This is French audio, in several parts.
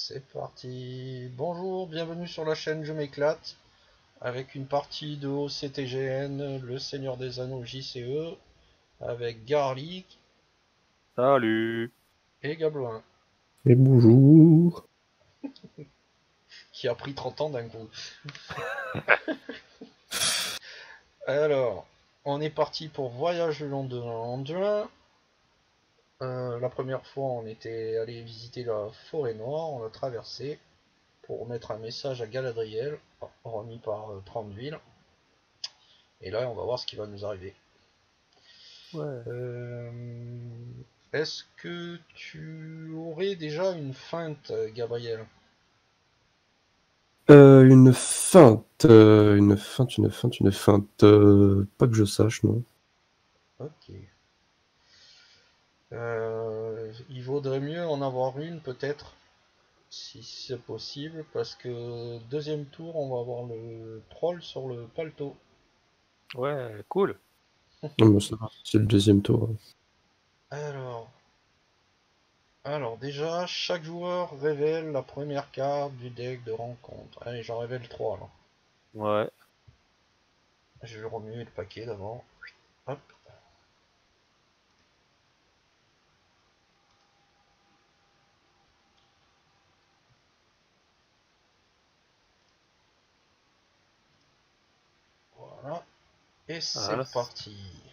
C'est parti. Bonjour, bienvenue sur la chaîne Je m'éclate avec une partie de OCTGN, le Seigneur des Anneaux JCE, avec Garlic Salut. et Gabloin, Et bonjour. qui a pris 30 ans d'un coup. Alors, on est parti pour Voyage le long de l'Anduin. La première fois, on était allé visiter la forêt noire, on l'a traversée pour mettre un message à Galadriel, remis par Thranduil. Et là, on va voir ce qui va nous arriver. Ouais. Euh, Est-ce que tu aurais déjà une feinte, Gabriel? Une feinte. Pas que je sache, non. Ok. Il vaudrait mieux en avoir une, peut-être, si c'est possible, parce que deuxième tour, on va avoir le troll sur le paletot. Ouais, cool. Non, mais ça va, c'est le deuxième tour. Alors, alors déjà, chaque joueur révèle la première carte du deck de rencontre. Allez, j'en révèle 3 alors. Ouais. Je vais remuer le paquet d'avant. Hop. Voilà. Et c'est Ah, parti.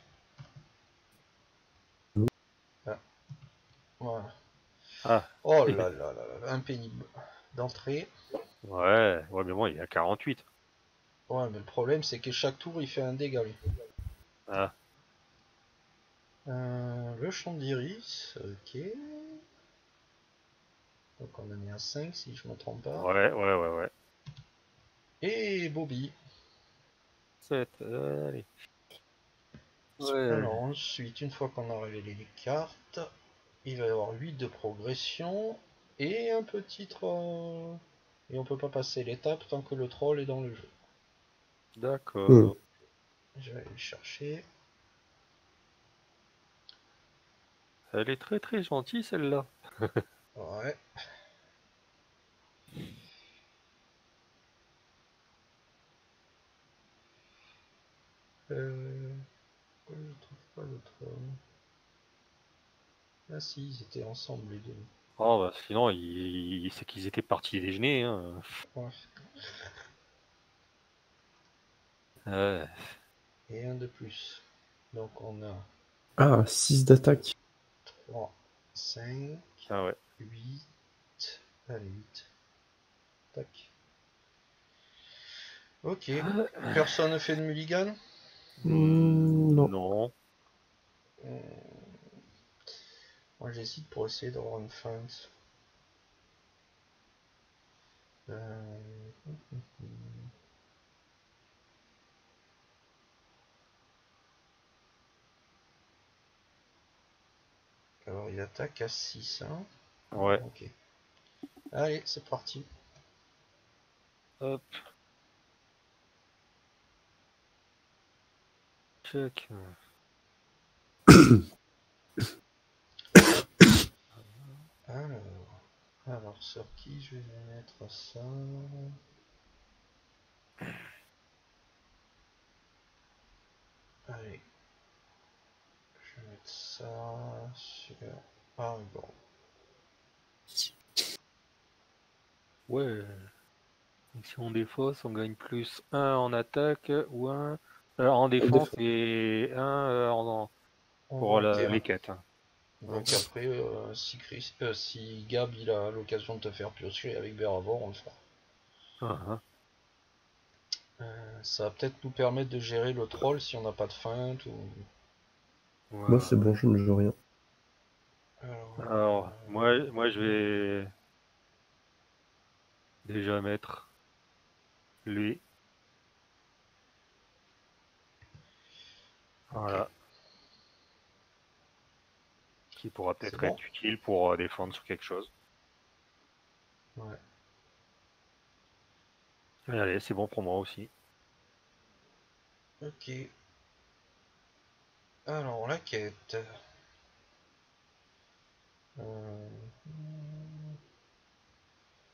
Ah, voilà. ah. Oh là là là là, impénible. D'entrée. Ouais, ouais, mais bon, il y a 48. Ouais, mais le problème, c'est que chaque tour, il fait un dégât, lui. Ah, Le champ d'iris, ok. Donc on a mis un 5, si je ne me trompe pas. ouais, ouais, ouais, ouais. Et Bobby. 7, allez. Ouais. Alors ensuite, une fois qu'on a révélé les cartes, il va y avoir 8 de progression et un petit troll. Et on peut pas passer l'étape tant que le troll est dans le jeu. Hmm. D'accord. Je vais aller le chercher. Elle est très très gentille celle-là. Ouais. Pourquoi je trouve pas le troll? Ah si, ils étaient ensemble les deux. Oh, bah sinon, c'est qu'ils étaient partis déjeuner, hein. Ouais. Ouais. Et un de plus. Donc on a Ah, 6 d'attaque. 3, 5, Ah ouais. 8. Allez, 8. Tac. Ok. Personne ne fait de mulligan? Non. Non. Hmm, Moi j'hésite pour essayer d'avoir une feinte. Euh, Alors il attaque à 6, hein? Ouais. Ok. Allez, c'est parti. Hop, check. Alors sur qui je vais mettre ça? Allez, je vais mettre ça sur Aragorn. Ouais. Donc, si on défausse, on gagne plus 1 en attaque ou 1 en défense et 1 pour Ok. les quêtes, hein. Donc après, si Gab il a l'occasion de te faire piocher avec Beravor, on le fera. Ah, ah. Ça va peut-être nous permettre de gérer le troll si on n'a pas de feinte ou. Moi, Ouais. c'est bon, je ne joue rien. Alors, Alors, moi, je vais déjà mettre lui. ok, Voilà. Qui pourra c'est peut-être bon? être utile pour défendre sur quelque chose. Ouais. Et allez, c'est bon pour moi aussi. Ok. Alors, la quête. Euh,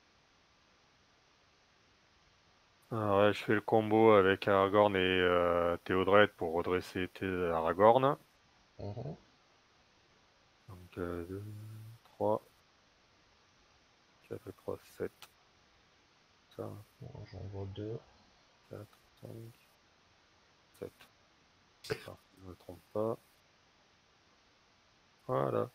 Ouais, je fais le combo avec Aragorn et Théodred pour redresser Aragorn. Mhm. Donc 2, 3, 4, 3, 7. Ça, Bon, j'en vois 2. 4, 5, 7. Ah, je ne me trompe pas. Voilà.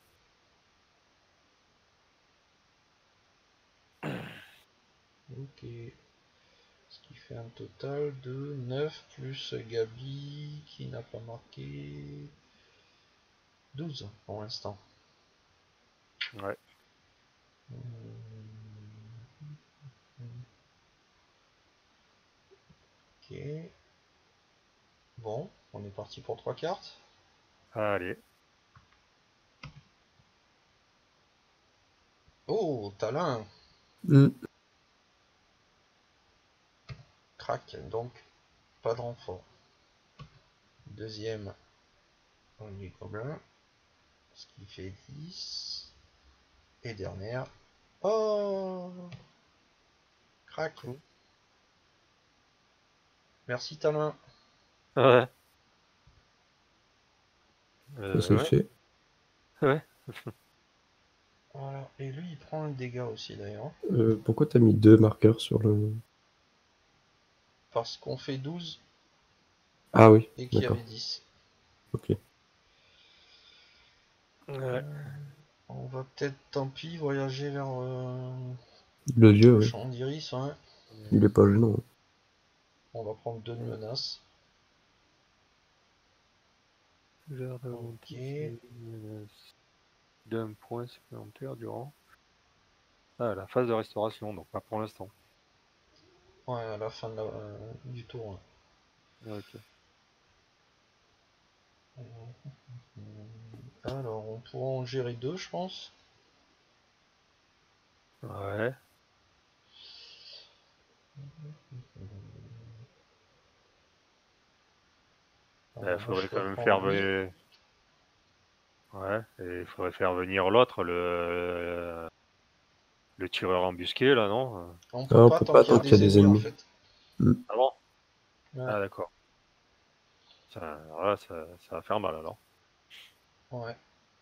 Ok. Ce qui fait un total de 9 plus Gabi qui n'a pas marqué 12 pour l'instant. Ouais. Ok. Bon, on est parti pour 3 cartes. Allez. Oh, talent. Hmm. Crac, donc pas de renfort. Deuxième, on est gobelin. Ce qui fait 10. Et dernière. Oh, crac. Cool. Merci talent. Ouais. Ça Ouais. fait. Ouais. Voilà. Et lui, il prend un dégât aussi d'ailleurs. Pourquoi t'as mis 2 marqueurs sur le... Parce qu'on fait 12 Ah oui, et qu'il y avait d'accord. 10. Ok. Ouais. On va peut-être, tant pis, voyager vers Le vieux, le ouais. champ d'Iris. Hein. Il est pas gênant. On va prendre 2 de menaces. Jardin Ok. monté, d'un point supplémentaire durant la phase de restauration, donc pas pour l'instant. Ouais, à la fin de du tour. Ok. Alors, on pourra en gérer 2, je pense. Ouais. Il Alors, moi, je faudrait quand ferais même prendre faire lui. venir. Ouais. Et il faudrait faire venir l'autre, le tireur embusqué là, non? On Ah, peut on pas peut tant pas qu'il y a tant qu'il y a des des ennemis, en ennemis. fait. Hmm. Ah bon? Ouais, Ah d'accord. Ça va faire mal alors. ouais.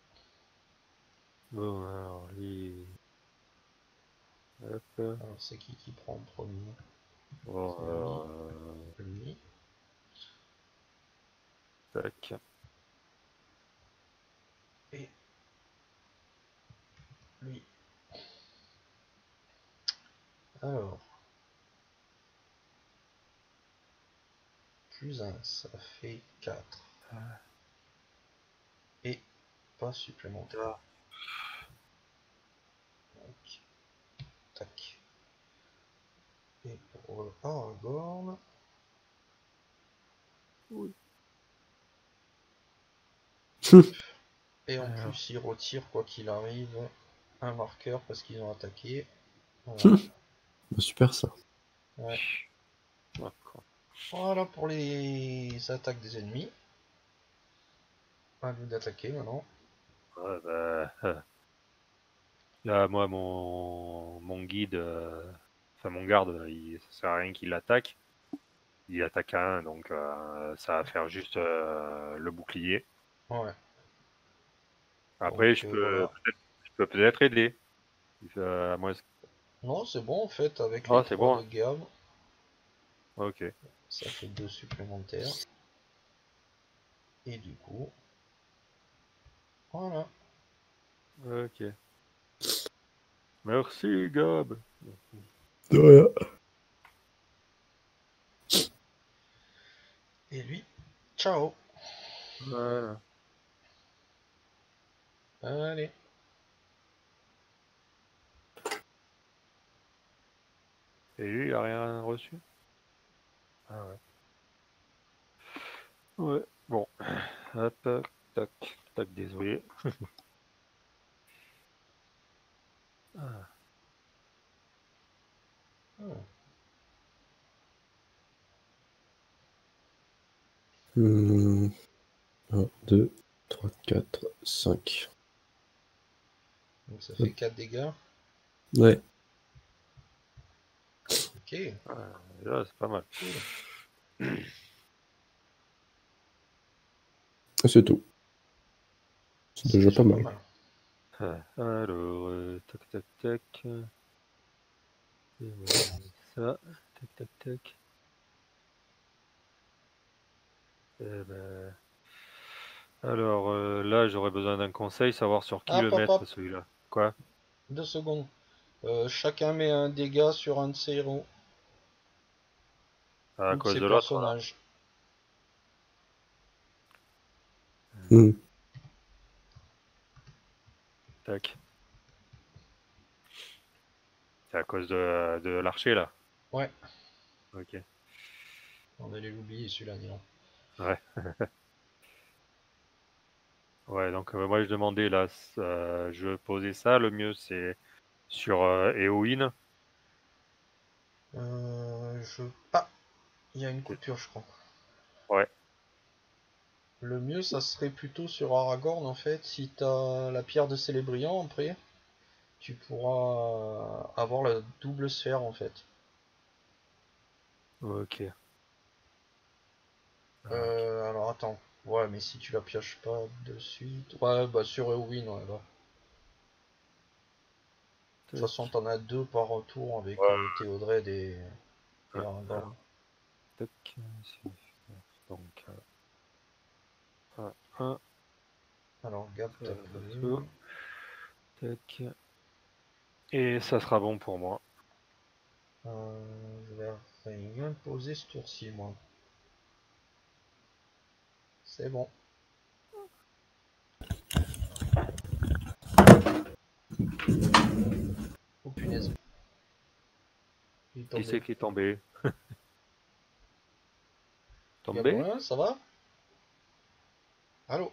Bon, alors lui. Hop. Alors, c'est qui prend en premier? Bon, C'est lui. tac. Et lui. Alors, plus 1, ça fait 4. Et pas supplémentaire. Ah. Donc, tac. Et pour Aragorn. Oui. Hop. Et en Alors, plus, il retire, quoi qu'il arrive, un marqueur parce qu'ils ont attaqué. Voilà. Bah, super ça. Ouais. d'accord. Voilà pour les attaques des ennemis. À nous d'attaquer maintenant. Ouais, bah, là, moi, mon guide, enfin mon garde, ça sert à rien qu'il l'attaque. Il attaque à un, donc ça va faire juste le bouclier. Ouais. Donc Après, voilà. je peux peut-être aider. Moi, Non, c'est bon en fait, avec les ah, c'est 3 bon, de hein. gamme, Ok, ça fait 2 supplémentaires. Et du coup, voilà. ok. Merci, Gab. De rien. Et lui, ciao. Voilà. Allez. Et lui, il a rien reçu? Ah ouais. Ouais, bon. Hop, tac, tac, désolé. Ah, Ah. 1, 2, 3, 4, 5. Donc ça fait 4 dégâts. Ouais. Ok, Là, c'est pas mal. cool. C'est tout. C'est C'est déjà pas mal. Alors, tac, tac, tac. Et voilà, ça, tac, tac, tac. Eh ben, alors, là, j'aurais besoin d'un conseil, savoir sur qui Ah, le mettre, papa, celui-là. Quoi? 2 secondes. Chacun met un dégât sur un de ses héros À ou de cause ses de l'autre, là. personnages. Hmm. Tac. C'est à cause de l'archer, là. Ouais, Ok. on allait l'oublier celui-là, dis donc. Ouais. Ouais, donc moi, je demandais, là, je posais ça, le mieux, c'est sur Eowyn. Ah, il y a une coupure, je crois. Ouais. Le mieux, ça serait plutôt sur Aragorn, en fait. Si t'as la pierre de Célébriand, après, tu pourras avoir la double sphère, en fait. Ok. Ok. Alors attends. Ouais, mais si tu la pioches pas de suite. Ouais, bah sur Eowyn, ouais, là. De toute façon, Tac. t'en as 2 par tour avec Ouais. Théodred et Aragorn. Alors, tac. Donc, un, Alors, garde ça, ta ça, ça. plume. Tac. Et ça sera bon pour moi. Je vais rien poser ce tour-ci, moi. C'est bon. Oh punaise. Il est Qui tombé. c'est qui est tombé? Tombé? Gamelin, ça va? Allô?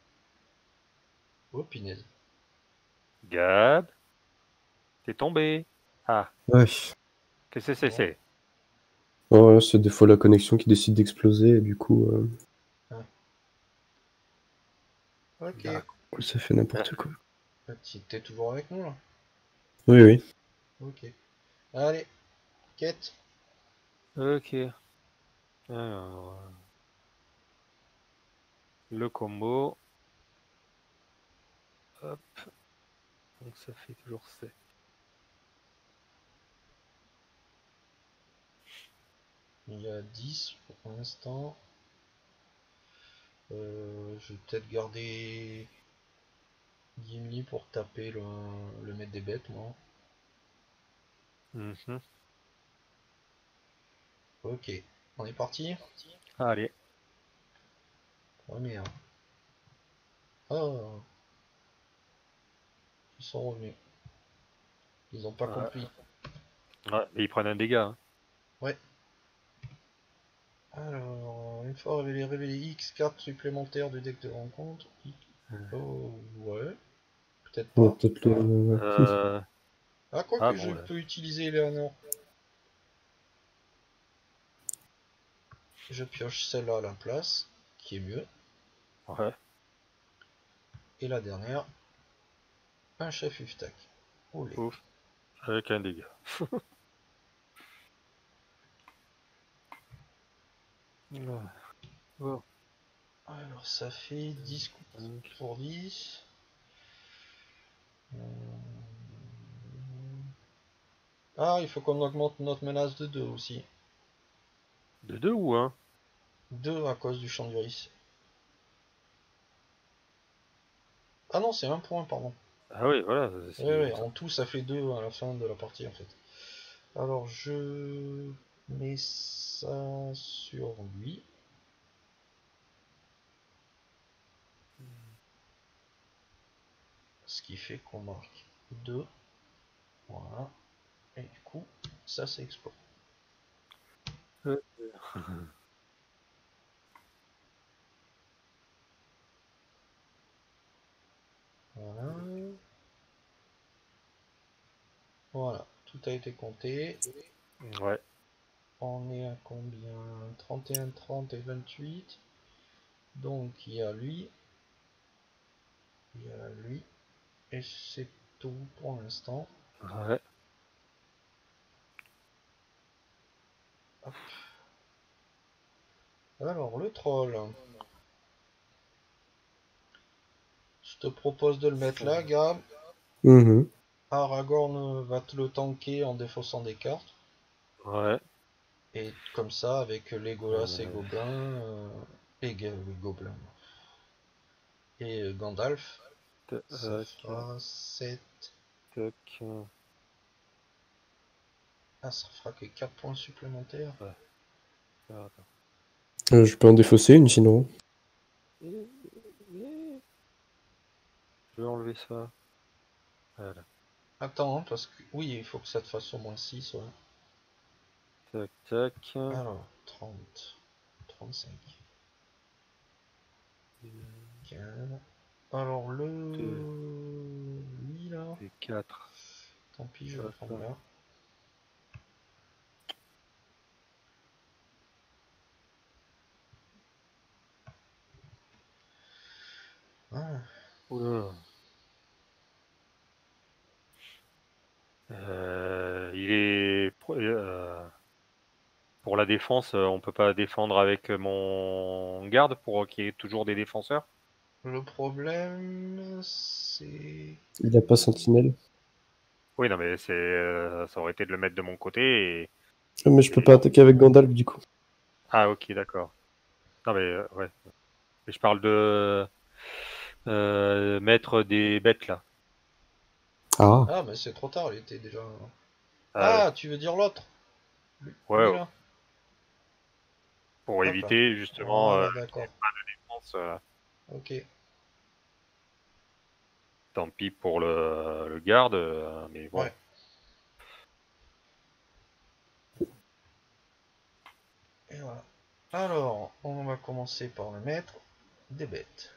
Oh punaise. Gab? T'es tombé? Ah, Ouais. qu'est-ce que Bon. c'est? Ouais, c'est des fois la connexion qui décide d'exploser et du coup, Ah. Ok. D'accord. ça fait n'importe quoi. T'es toujours avec nous là? Oui, oui. Ok. Allez, quête. Ok. Alors, le combo. Hop. Donc ça fait toujours 7. Il y a 10 pour l'instant. Je vais peut-être garder Gimli pour taper le maître des bêtes, moi. Mhm. Ok. On est parti? Allez. Première. Oh, ils sont revenus. Ils ont pas Ouais. compris. Ouais, mais ils prennent un dégât. Hein. Ouais. Alors, une fois révélé X cartes supplémentaires du deck de rencontre. Oh, ouais. Peut-être On va pas. peut-être le. Euh, Ah, quoi Ah que je bon, là. peux utiliser Eleanor. Je pioche celle-là à la place, qui est mieux. Ouais. Et la dernière, un chef Uftak. Olé. Ouf. Avec un dégât. Ouais. Bon. Alors ça fait 10 coups Donc, pour 10. Ah, il faut qu'on augmente notre menace de 2 aussi. de 2 ou 1? 2 à cause du champ du risque. Ah non, c'est un point, pardon. Ah oui, voilà. Ouais, ouais, en tout, ça fait 2 à la fin de la partie, en fait. Alors, je mets ça sur lui. Ce qui fait qu'on marque 2. Voilà. Et du coup, ça, c'est exploit. Euh, Voilà. Voilà. Tout a été compté. Ouais. On est à combien? 31, 30 et 28. Donc, il y a lui. Il y a lui. Et c'est tout pour l'instant. Ouais. Alors, le troll. Je te propose de le mettre là, Gab. Mhm. Aragorn va te le tanker en défaussant des cartes. Ouais. Et comme ça, avec Legolas et Euh, Gobelin, oui, Gobelin, et Gandalf, ça tac, fera 7. tac. Ah, ça fera que 4 points supplémentaires. Ouais. Attends. Je peux en défausser une sinon. Je vais enlever ça. Voilà. Attends, hein, parce que oui, il faut que ça te fasse au moins 6. Ouais. Tac, tac. Alors, 30, 35, 15. Alors, Deux, lui là, et 4. tant pis, je vais le Hop. prendre là. Ah, Oula. Il est pour la défense, on peut pas défendre avec mon garde pour qu'il y ait toujours des défenseurs. le problème, c'est... Il a pas sentinelle. Oui, non, mais ça aurait été de le mettre de mon côté. Ah, mais je peux Et- pas attaquer avec Gandalf du coup. Ah, ok, d'accord. Non, mais ouais. Mais je parle de mettre des bêtes là. Ah, Ah, mais c'est trop tard, il était déjà... Ah ouais, Ah, tu veux dire l'autre? ouais, Lui ouais. là? Pour Hop là. éviter justement Voilà, d'accord. défense, Ok. tant pis pour le garde, mais bon. Ouais. Et voilà. Alors, on va commencer par le mettre des bêtes.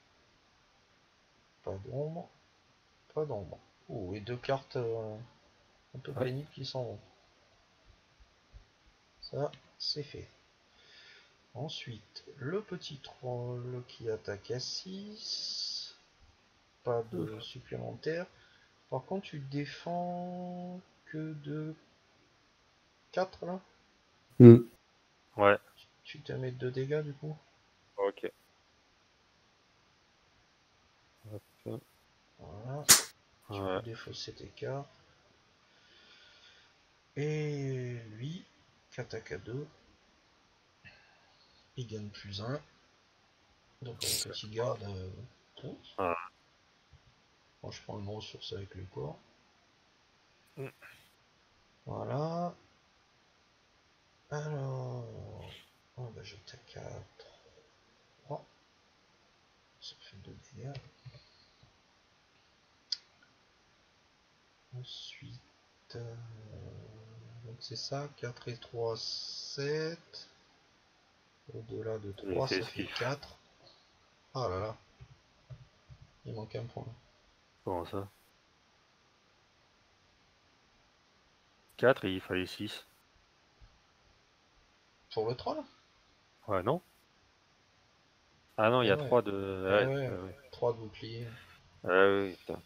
Pas d'ombre, pas d'ombre. Oh, et deux cartes un peu Ouais. pénibles qui s'en vont. Ça, c'est fait. Ensuite, le petit troll qui attaque à 6. Pas de supplémentaire. Par contre, tu défends que de 4 là. hmm. Ouais, Tu te mets 2 dégâts du coup. ok. Hop. Voilà. Tu peux Ouais. défausser tes cartes. Et lui, qui attaque à 2, il gagne plus un. Donc le petit garde. Ah. Moi je prends le ressource avec le corps. Mm. Voilà. Alors. Oh, bah, j'attaque à 3. Ça fait 2 dégâts. Ensuite. Donc c'est ça. 4 et 3, 7. Au-delà de Et 3, c'est ça ce fait qu'il fait. 4. Ah là là. Il manque un point. Comment ça? 4 et il fallait 6. Pour le troll. Ouais, non? Ah non, il y Eh a ouais. 3 de. Eh Ouais, ouais. ouais, ouais. 3 de bouclier. Ah oui, putain.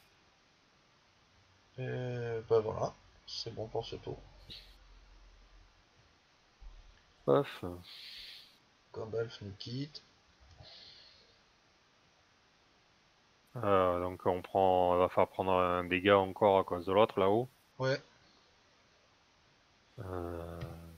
Et bah voilà. C'est bon pour ce tour. Paf. Gandalf nous quitte. Donc on va faire prendre un dégât encore à cause de l'autre là-haut. Ouais. Euh,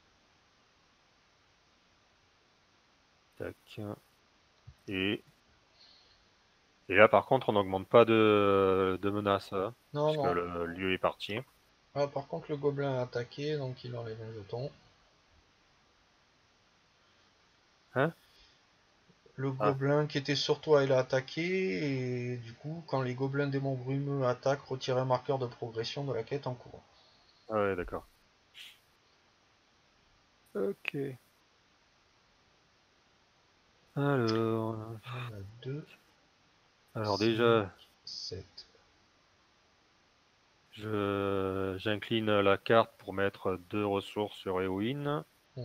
tac. Et, et là par contre on n'augmente pas de menace, hein, Non, puisque non. le lieu est parti. Ah, par contre, le gobelin a attaqué, donc il enlève un jeton. Hein? Le Ah, gobelin qui était sur toi, il a attaqué, et du coup, quand les gobelins démons brumeux attaquent, retirez un marqueur de progression de la quête en cours. ah ouais, d'accord. Ok. Alors, On a 2, alors 5, déjà, 7. j'incline la carte pour mettre 2 ressources sur Eowyn.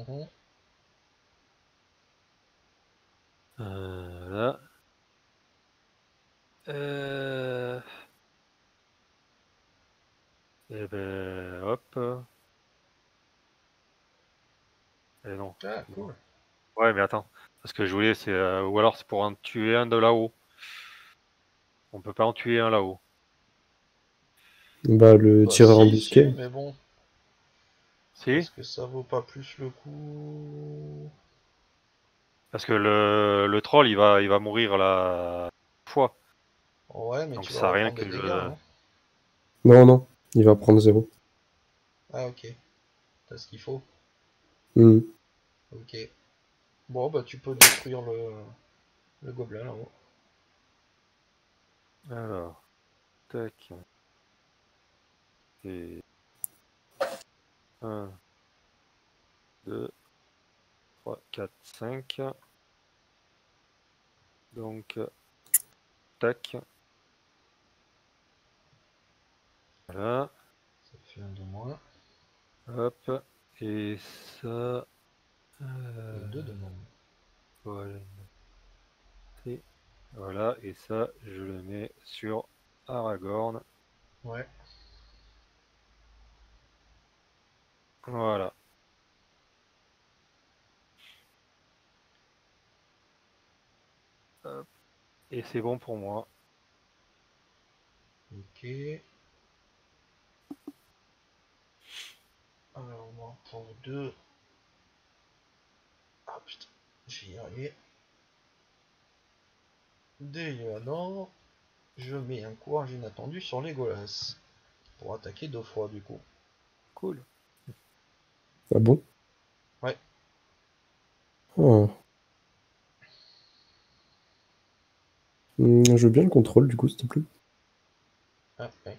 Là. Euh, et ben hop. Et non. Ah, Non. cool. Ouais, mais attends. Parce que je voulais, c'est. Ou alors c'est pour en tuer un de là-haut. On peut pas en tuer un là-haut. Bah, le Bah tireur si, embusqué. mais bon. Si? Est-ce que ça vaut pas plus le coup? Parce que le troll, il va mourir à la fois. Ouais, mais Donc tu ça vas sert à rien reprendre que des je. dégâts, hein. Non, non, il va prendre 0. Ah ok, t'as ce qu'il faut. Hmm. Ok. Bon bah tu peux détruire le gobelin là-haut. Alors, tac. Et 1, 2, 3, 4, 5. Donc, tac. Voilà. Ça fait un de moins. Hop. Et ça. Et deux de moins. Voilà. Et voilà. Et ça, je le mets sur Aragorn. Ouais. Voilà. Hop. Et c'est bon pour moi. Ok. Alors on va en prendre deux. Ah putain, j'y arrivé. Des Léonard. Je mets un courage inattendu sur Legolas. Pour attaquer deux fois du coup. Cool. Ah bon? Ouais. Ah. Je veux bien le contrôle, du coup, s'il te plaît. Ah ouais.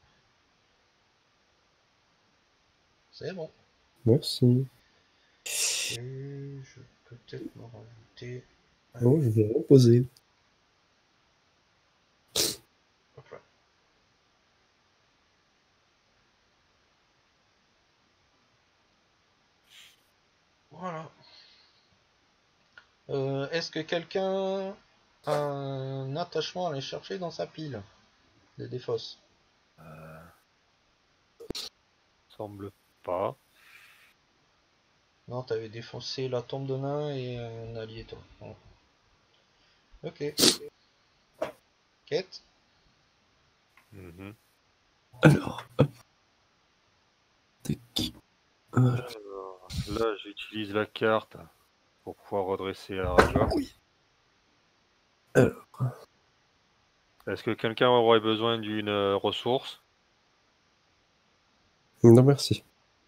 C'est bon. Merci. Et je peux peut-être me rajouter. Oh, Allez, je vais reposer. hop là. Voilà. Est-ce que quelqu'un a un attachement à aller chercher dans sa pile des défausses? Semble pas. Non, t'avais défoncé la tombe de nain et un allié, toi. Bon. Ok. Quête. Mhm. Alors, tac. Voilà. Alors, là, j'utilise la carte pour pouvoir redresser Aragorn. Oui. Alors, Est-ce que quelqu'un aurait besoin d'une ressource? non, merci.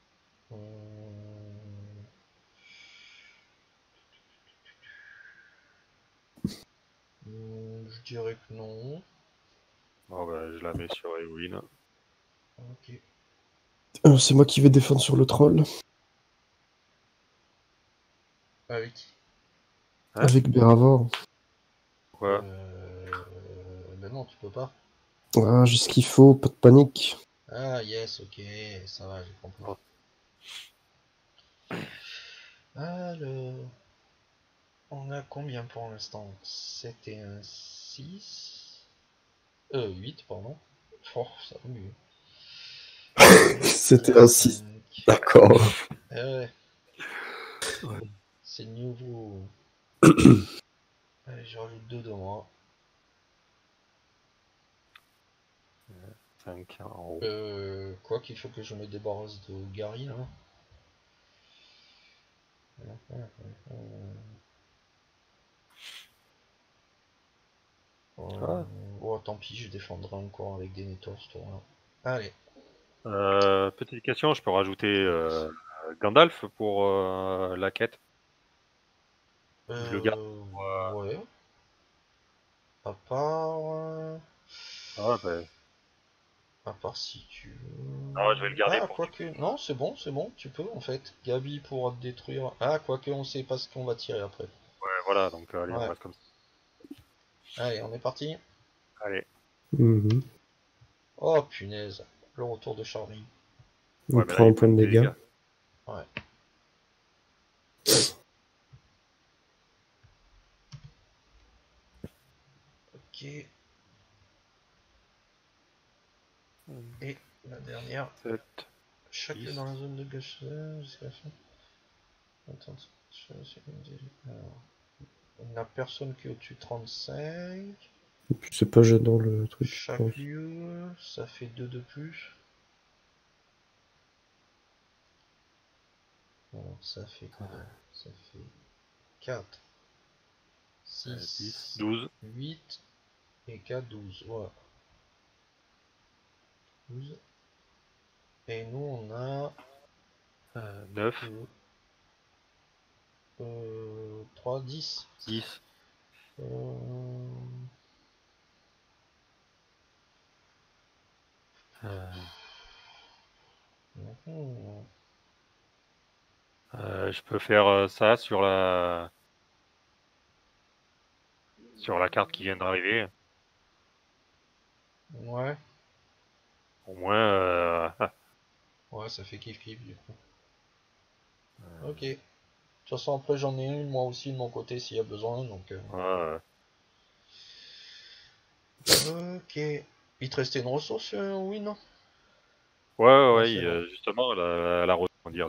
Je dirais que non. Oh, bah, je la mets sur Eowyn. Ok. Alors, c'est moi qui vais défendre sur le troll. Avec qui? Hein? Avec Béravor. Quoi? Ben non, tu peux pas. Ah, j'ai ce qu'il faut, pas de panique. Ah yes, ok, ça va, j'ai compris. Oh. Alors, on a combien pour l'instant? C'était un 6. 8, pardon. Oh, ça va mieux. C'était Un un 5. 6. D'accord. Eh ouais, Ouais. c'est nouveau. Allez, je rajoute 2 de moi. 5 en haut. Quoi qu'il faut que je me débarrasse de Gary, là. Ah. Oh, tant pis, je défendrai encore avec des Netors, ce tour-là. Allez. Petite question, je peux rajouter Gandalf pour la quête. Je le garde. Ouais. À part... Ah, bah, À part si tu veux... non, je vais le garder Ah, pour. quoique... Non, c'est bon, tu peux, en fait. Gabi pourra te détruire... Ah, quoique, on sait pas ce qu'on va tirer après. Ouais, voilà, donc allez, on Ouais. reste comme ça. Allez, on est parti. Allez. Mhm. Oh, punaise. Le retour de Charlie. Il Ouais, mais là, prend il un prend point de des dégâts. dégâts. Ouais. Ok. Et la dernière. 7, Chaque 10. dans la zone de gauche jusqu'à la fin. Attends. Alors, il n'y a personne qui est au-dessus de 35. Et puis c'est pas gênant le truc, je Chaque pense. lieu, ça fait 2 de plus. Alors, ça fait combien? Ça fait 4, 10, 6, 12. 8 et 4, 12. Voilà. 12. Et nous, on a 9, 3, 10. 10. Euh, mhm. Je peux faire ça sur la carte qui vient d'arriver. Ouais, Au moins, ouais, ça fait kiff kiff du coup. Ok. De toute façon, après, j'en ai une moi aussi de mon côté s'il y a besoin. Donc, ouais, ok. Il te restait une ressource, oui, non? ouais, Ouais, ouais, c'est bon. justement, la rebondir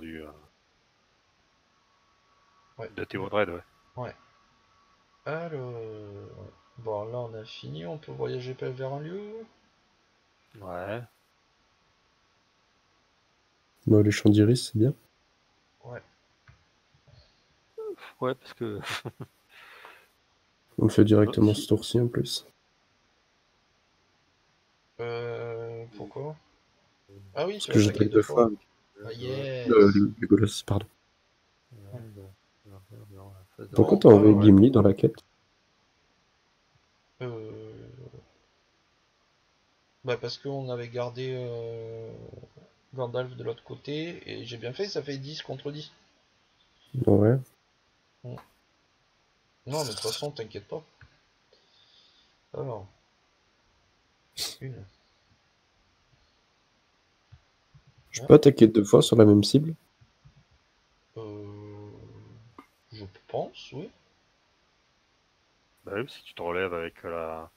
Ouais, de Théodred, ouais. ouais. Alors, bon, là, on a fini. On peut voyager vers un lieu. Ouais, Moi, les champs d'iris, c'est bien. Ouais. ouais, parce que On le fait directement ce tour-ci en plus. Pourquoi? Ah oui, Parce tu que vas attaquer j'attaque deux 2 fois fois. avec Ah yes. Legolas, pardon. Pourquoi Bon, t'as envoyé alors, Gimli dans la quête? euh, bah parce qu'on avait gardé Gandalf de l'autre côté, et j'ai bien fait, ça fait 10 contre 10. Ouais. Mm. Non, mais de toute façon, t'inquiète pas. Alors, une. Je Hein, peux attaquer 2 fois sur la même cible. euh, je pense, oui. bah oui, si tu te relèves avec la...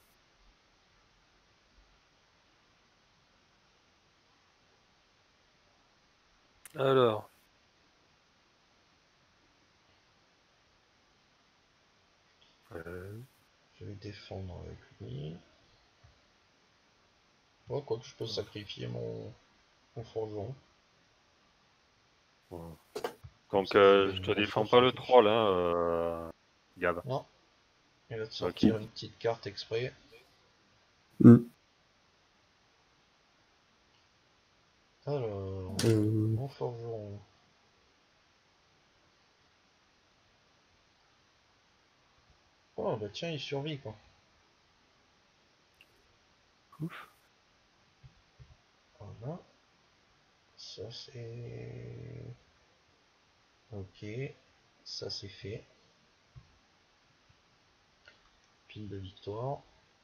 Alors, Je vais défendre avec lui. Ouais, quoi que je peux sacrifier mon forgeron. bon. Comme Donc, ça fait je une te défends ressource pas en le plus. troll, hein, Gab. Non, il va te Ok. sortir une petite carte exprès. Hmm. Alors, Euh, mon forgeron. Oh bah tiens, il survit quoi. Ouf. Voilà. Ça c'est... Ok. Ça c'est fait. Pile de victoire.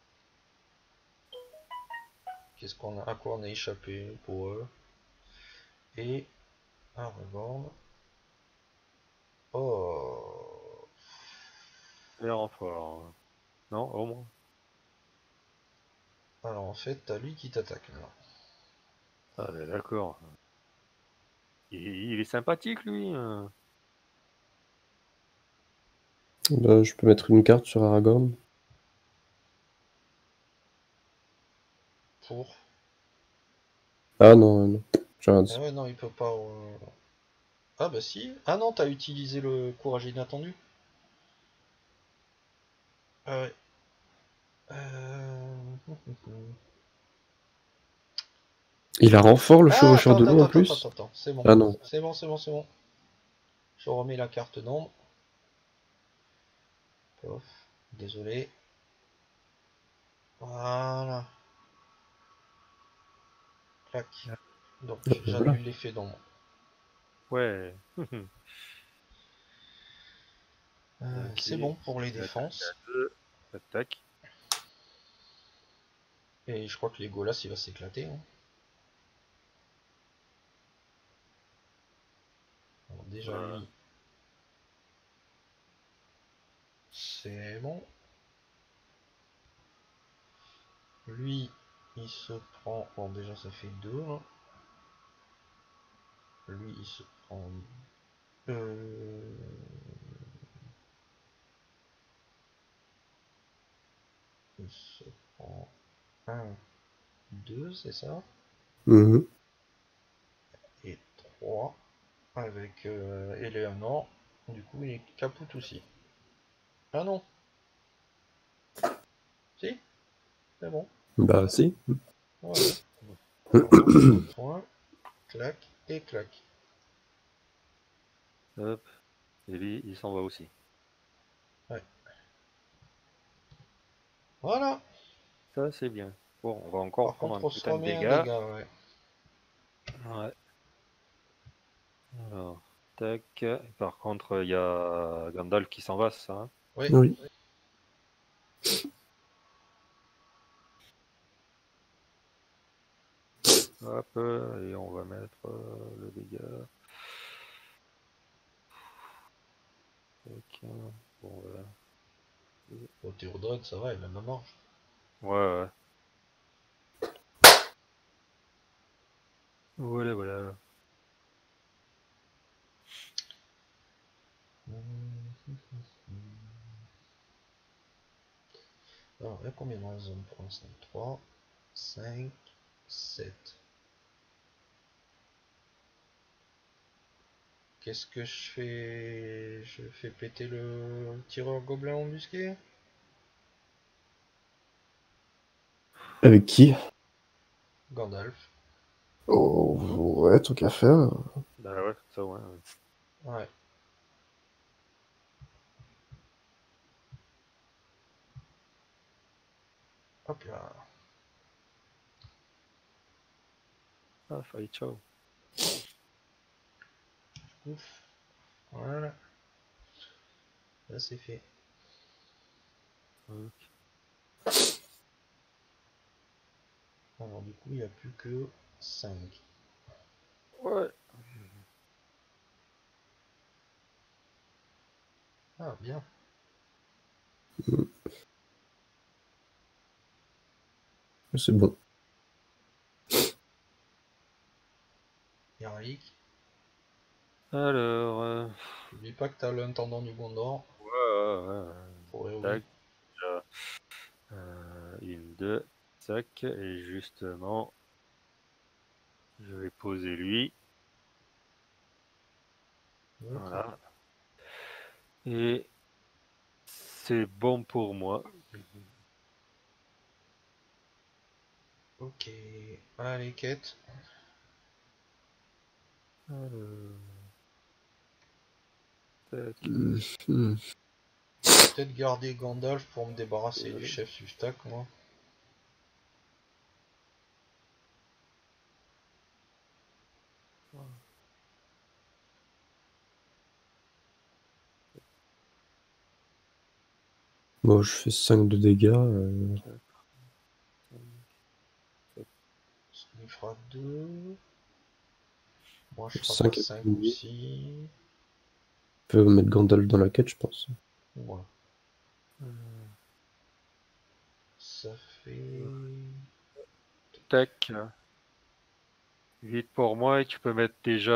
Qu'est-ce qu'on a? À quoi on a échappé pour eux? Et un reborn. Oh. Les renforts. Non, au moins. Alors en fait, t'as lui qui t'attaque là. Ah, ben, d'accord. Il est sympathique, lui. Bah, je peux mettre une carte sur Aragorn. Pour. Ah non, non. J'ai rien Ah dit. ouais, non, il peut pas. Ah bah si. Ah non, t'as utilisé le courage inattendu. Ah ouais. Euh... Il a renfort le Ah, chevaucheur attends, de loup attends, en attends, attends, plus? attends. C'est bon. Ah non. C'est bon, c'est bon, c'est bon. Je remets la carte d'ombre. Pof. Désolé. Voilà. Clac. Donc, Voilà. j'annule l'effet d'ombre. Ouais. Ok. C'est bon pour les Attaque à défenses. 2. Attaque. Et je crois que les Golas, il va s'éclater. Hein. Alors, déjà, Voilà. lui, c'est bon. Lui, il se prend... Bon, déjà, ça fait 2. Là. Lui, il se prend... il se prend 1, 2, c'est ça? Mhm. Et 3 avec Eleanor. Du coup, il est capoute aussi. Ah non, si, c'est bon. Bah si. Ouais. Encore un coup de poing. Clac et clac. Hop. Et lui, il s'en va aussi. Ouais. Voilà. Ça, c'est bien. Bon, on va encore Par prendre un contre, on se putain de remet un dégâts. dégât, ouais. Ouais. Alors, tac. Par contre, il y a Gandalf qui s'en va, c'est ça, hein. Oui. Oui. Hop, et on va mettre le dégât. Tac. Bon, voilà. Au Théodred, ça va, il a la marge. Ouais, ouais. Voilà, voilà. Alors, il y a combien dans la zone pour l'instant? 3, 5, 7. Qu'est-ce que je fais? Je fais péter le tireur gobelin embusqué? Avec qui? Gandalf. Oh, ouais, tant qu'à faire. Bah ouais, ça, ouais. Ouais. Hop là. Ah, fallait ciao. Ouf. Voilà. Là, c'est fait. Ok. Alors, du coup, il n'y a plus que 5. Ouais. Ah, bien. C'est bon. Yarlik. Alors, N'oublie pas que t'as l'intendant du Gondor. ouais, ouais, ouais, ouais. Pour Eowyn. Tac. Une, deux, tac. Et justement, je vais poser lui. D'accord. Voilà. Et c'est bon pour moi. Ok. Allez, quête. Alors, tac. Mhm. Peut-être garder Gandalf pour me débarrasser du chef Sustak, moi. Bon, je fais 5 de dégâts. Ça lui fera 2. Moi, je ferai pas 5 à 5 on aussi. peut mettre Gandalf dans la quête, je pense. Ouais. Ça fait... Tac. Vite pour moi, et tu peux mettre déjà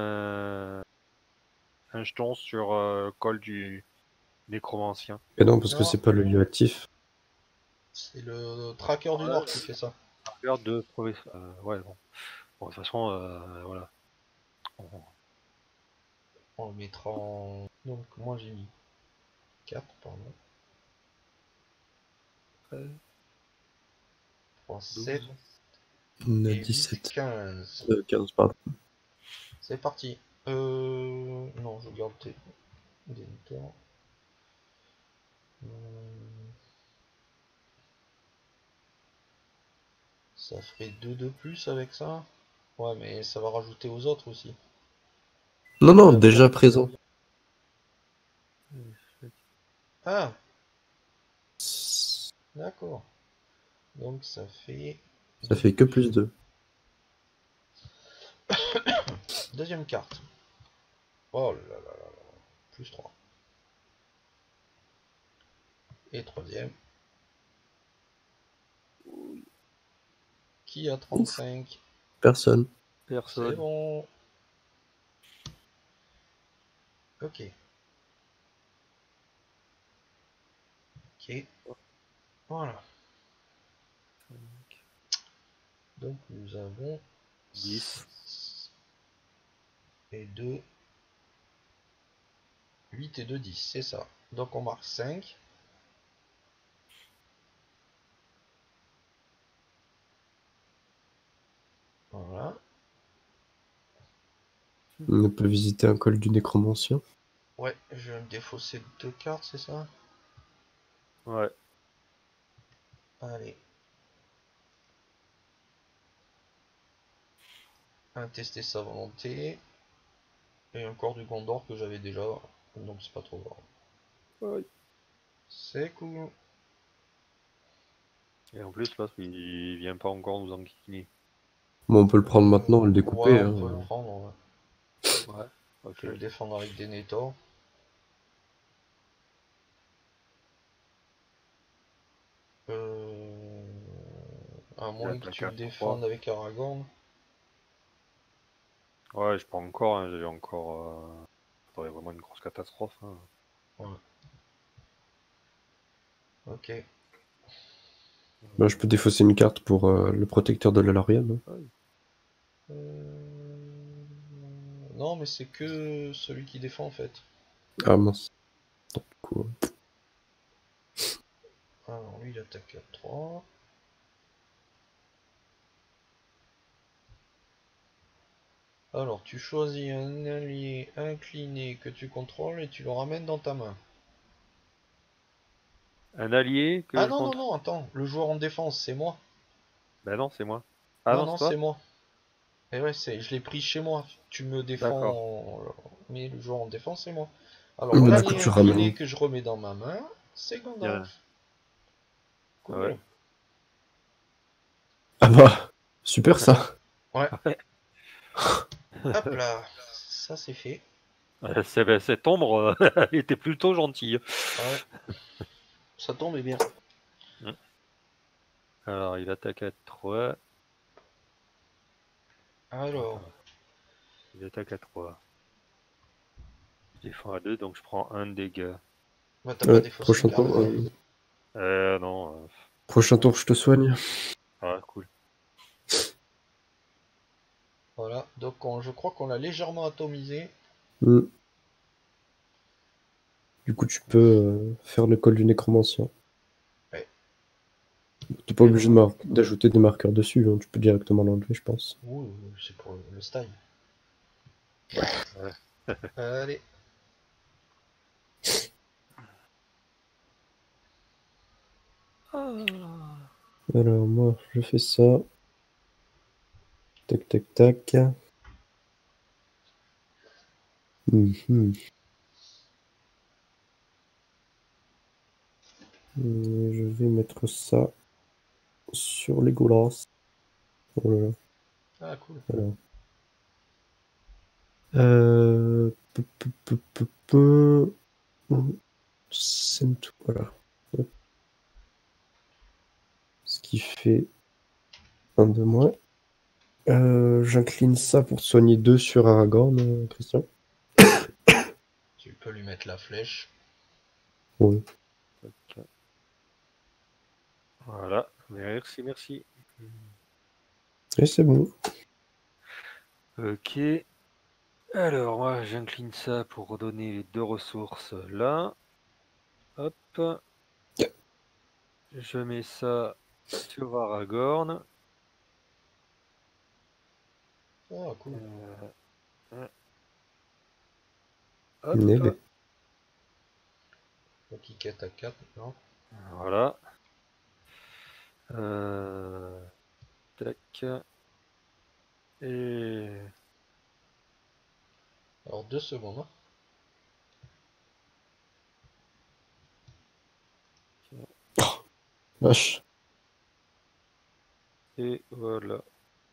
un jeton sur le col du nécromancien. Et non, parce que Non, c'est pas le lieu actif. c'est le tracker du Nord qui fait ça. Regarde de ouais, bon. Bon, de toute façon, voilà. On- On le mettra en... Donc, moi, j'ai mis 4, pardon. 3, 7 12. On a et 8, 17. 15. 15, pardon. C'est parti. Non, je garde tes éditeurs. Ça ferait 2 de plus avec ça. Ouais, mais ça va rajouter aux autres aussi. Non, non, déjà présent. Ah, d'accord. Donc ça fait... Ça fait que plus 2. Deuxième carte. Oh là là là là. Plus 3. Et troisième. Qui a Ouf, 35? personne. C'est Personne. bon. Ok. Ok. Voilà. Donc nous avons 10. et 2. 8 et 2, 10, c'est ça. Donc on marque 5. Voilà. On peut visiter un col du nécromancien. Ouais, je vais me défausser 2 cartes, c'est ça? Ouais. Allez. Un tester sa volonté. Et un corps du Gondor que j'avais déjà. Donc c'est pas trop grave. Ouais. C'est cool. Et en plus, là, il vient pas encore nous enquiquiner. Bon, on peut le prendre maintenant et le découper. Ouais, on Hein. peut le prendre. Ouais. Ouais. Ok. Je vais le défendre avec Denethor. À Il moins que attaque tu à le 3. défendes avec Aragorn. Ouais, je prends encore. Hein, j'ai encore. Faudrait vraiment une grosse catastrophe. Hein. Ouais. Ok. Bah, je peux défausser une carte pour le protecteur de l'Alarion. Hein. Ouais. Non, mais c'est que celui qui défend en fait. Ah mince. Du coup, Alors lui il attaque à 3. Alors tu choisis un allié incliné que tu contrôles et tu le ramènes dans ta main. Un allié que Ah je non, non, contrôle. non, attends, le joueur en défense, c'est moi. Ben non, c'est moi. Ah Non, non, non, c'est c'est toi. moi. Et ouais, je l'ai pris chez moi. Tu me D'accord. défends, mais le joueur en défense, c'est moi. Alors bah, du coup, l'allié tu incliné ramènes. que je remets dans ma main, c'est Il y en a- Gandalf. Ouais. Cool. Ah bah, super ça. Ouais, Ouais. hop là, ça c'est fait. Cette ombre, elle était plutôt gentille. Ouais, ça tombe bien. Mm. Alors, il attaque à 3. Alors, Attends, il attaque à 3. Je défends à 2, donc je prends un dégât. bah t'as pas défaussé une Prochain carte. tour, Non. prochain tour, je te soigne. Ah, cool. Voilà, donc je crois qu'on l'a légèrement atomisé. Hmm. Du coup, tu peux faire le col du nécromancien. Ouais. T'es pas obligé d'ajouter des marqueurs dessus, hein. Tu peux directement l'enlever, je pense. Oui, oui, c'est pour le style. Ouais. Allez. Ah. Alors, moi, je fais ça. Tac, tac, tac. Mhm. Je vais mettre ça sur les Legolas. Oh là là. Ah, cool. Alors. Peu, peu, peu, peu, peu. Voilà. Hop. Ce qui fait un de moins. J'incline ça pour soigner 2 sur Aragorn, Christian. Tu peux lui mettre la flèche. Oui. Ok. Voilà. Merci, merci. Et c'est bon. Ok. Alors, moi, j'incline ça pour redonner les 2 ressources là. Hop. Je mets ça sur Aragorn. Ah, cool. Hop. Neb. Donc il quête à 4 maintenant. Voilà. Euh, Tac. Et... Alors 2 secondes. Vache. Et voilà.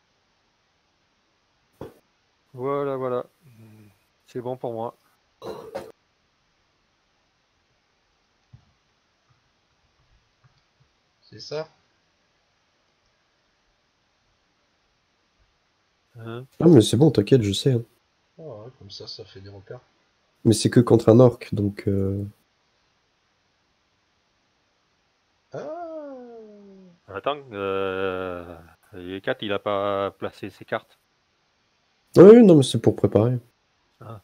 Voilà. C'est bon pour moi. C'est ça? Hein. Ah, mais c'est bon, t'inquiète, je sais. Hein. Ah ouais, comme ça fait des repères. Mais c'est que contre un orc, donc... Ah! Attends. Et 4, il a pas placé ses cartes. Ah oui, non, mais c'est pour préparer. Ah.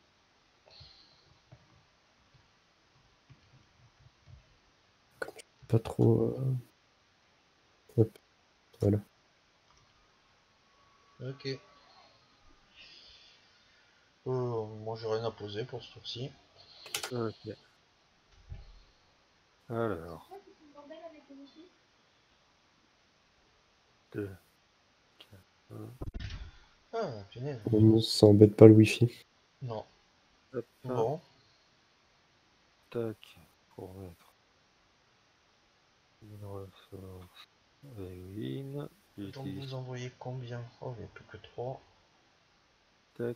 Pas trop. Hop, voilà. Ok. Moi j'ai rien à poser pour ce tour-ci. Ok. Alors. 2, 4, Ah, punaise. Ça embête pas le wifi. Non. hop, Bon. tac, pour mettre une ressource héroïne. Donc J'utilise vous envoyez combien? Oh, il n'y a plus que 3. tac,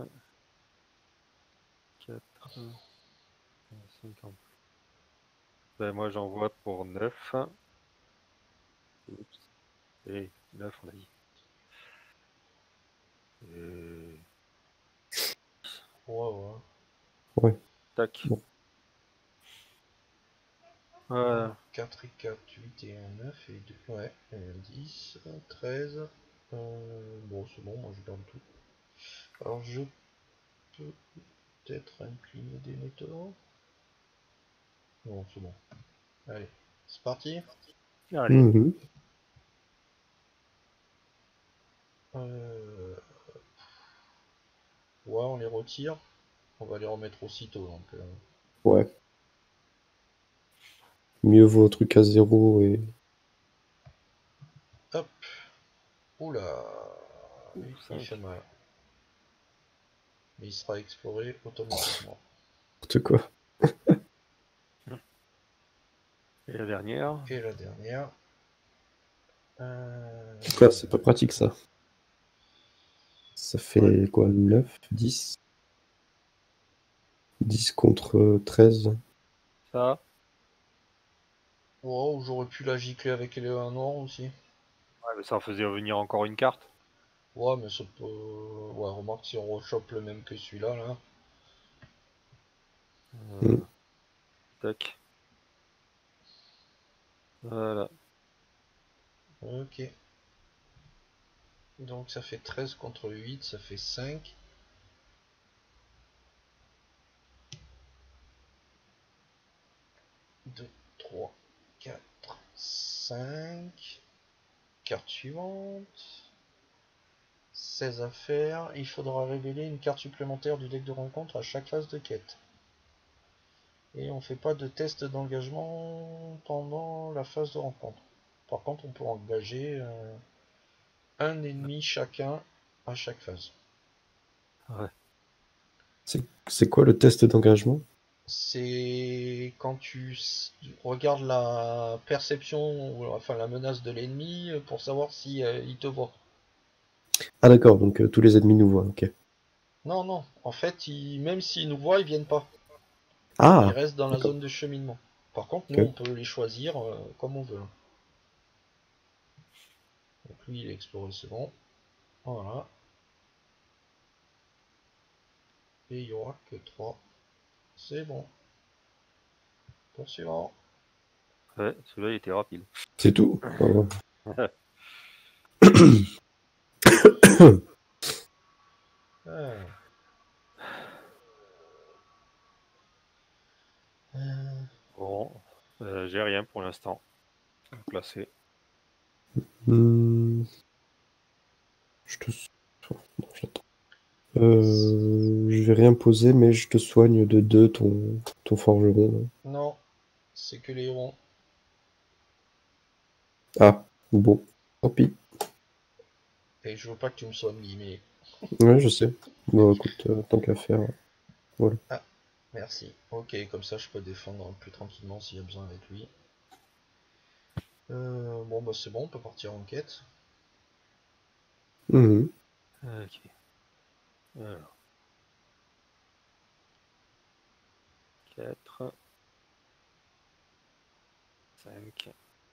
4, 5 en plus. Ben, moi j'envoie pour 9. Oups. Et 9 on a dit. Et... Ouais. Ouais. Tac. Bon. Voilà. 4 et 4, 8 et 1, 9 et 2. Ouais, 10, 13. Bon, c'est bon, moi je garde tout. Alors je peux peut-être incliner des métaux. Non, c'est bon. Allez, c'est parti. Allez. Mhm. Ouais, on les retire. On va les remettre aussitôt. Donc, Ouais. Mieux vaut un truc à 0 et. hop. Oula. Lui, il 5. fait mal. Mais il sera exploré automatiquement. N'importe quoi. Et la dernière. Et la dernière. Là, c'est pas pratique ça. Ça fait Ouais. quoi? 9, 10? 10 contre 13. Ça. Wow, j'aurais pu la gicler avec les 1 noir aussi. Ouais, mais ça en faisait revenir encore une carte. Ouais, mais ça peut. Ouais, remarque si on rechoppe le même que celui-là, là. Euh, tac. Voilà. Ok. Donc ça fait 13 contre 8, ça fait 5. 2, 3, 4, 5. Carte suivante. 16 à faire. Il faudra révéler une carte supplémentaire du deck de rencontre à chaque phase de quête. Et on fait pas de test d'engagement pendant la phase de rencontre. Par contre, on peut engager un ennemi chacun à chaque phase. Ouais. C'est quoi le test d'engagement? C'est quand tu regardes la perception, ou enfin la menace de l'ennemi pour savoir si il te voit. Ah d'accord, donc tous les ennemis nous voient, ok. Non, non, en fait, même s'ils nous voient, ils viennent pas. Ils Ah, restent dans la d'accord, zone de cheminement. Par contre, nous, on ok. peut les choisir comme on veut. Donc lui, il est exploré, c'est bon. Voilà. Et il y aura que 3. C'est bon. Poursuivant. Ouais, celui-là il était rapide. C'est tout. Ah ouais. Ah. Euh, Bon, j'ai rien pour l'instant. Placé. Hmm, je te... Non, j'attends. Je vais rien poser, mais je te soigne de 2 ton forgeron. Là. non, c'est que les héros. Ah, bon, tant pis. Et je veux pas que tu me soignes, mais... Ouais, je sais. Bon, écoute, tant qu'à faire, voilà. Ah, merci. Ok, comme ça je peux défendre plus tranquillement s'il y a besoin avec lui. Bon, bah c'est bon, on peut partir en quête. Mhm. Ok. Alors, 4, 5,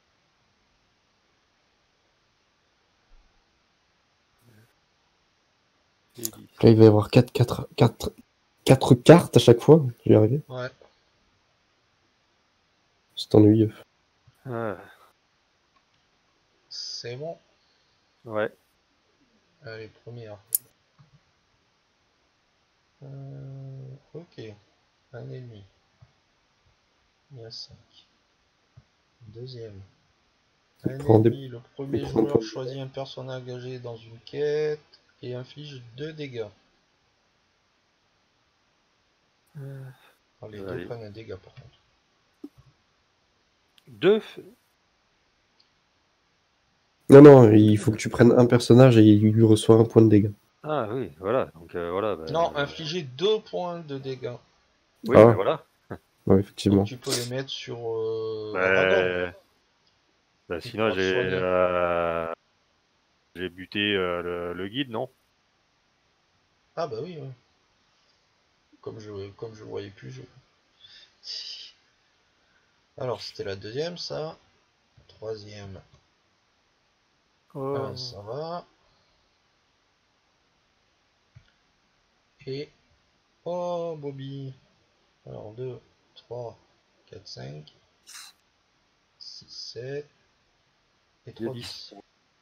et 10. Là, il va y avoir 4 cartes à chaque fois. Je vais y arriver. Ouais. C'est ennuyeux. Ah, C'est bon. Ouais. Allez, première. Ok, un ennemi. Il y a 5. Deuxième. Un Prends des... ennemi, le premier prends un joueur point. choisit un personnage engagé dans une quête et inflige 2 dégâts. Les deux Allez. prennent un dégât par contre. 2. Non, non, il faut que tu prennes un personnage et il lui reçoit un point de dégâts. Ah oui, voilà. Donc voilà. Non, infliger 2 points de dégâts. Oui, mais Ah, voilà. ouais, Donc effectivement. tu peux les mettre sur Aragorn. Ouais. Bah, Il sinon, pourra le soigner. j'ai buté le guide, non? Ah bah oui, oui. Comme je voyais plus, je... Alors c'était la deuxième ça. Troisième. Ah, Oh. ça va. Et... Oh Bobby. Alors 2, 3, 4, 5, 6, 7 et Il y a 3, 10. 10.